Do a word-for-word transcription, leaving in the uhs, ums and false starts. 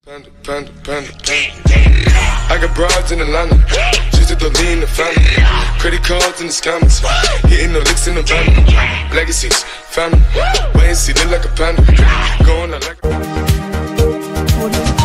Panda, panda, panda, panda. I got broads in Atlanta, just to throw me in the family. Credit cards in the scammers, hitting the licks in the van. Legacies, family, wait and see, look like a panda. Going out like a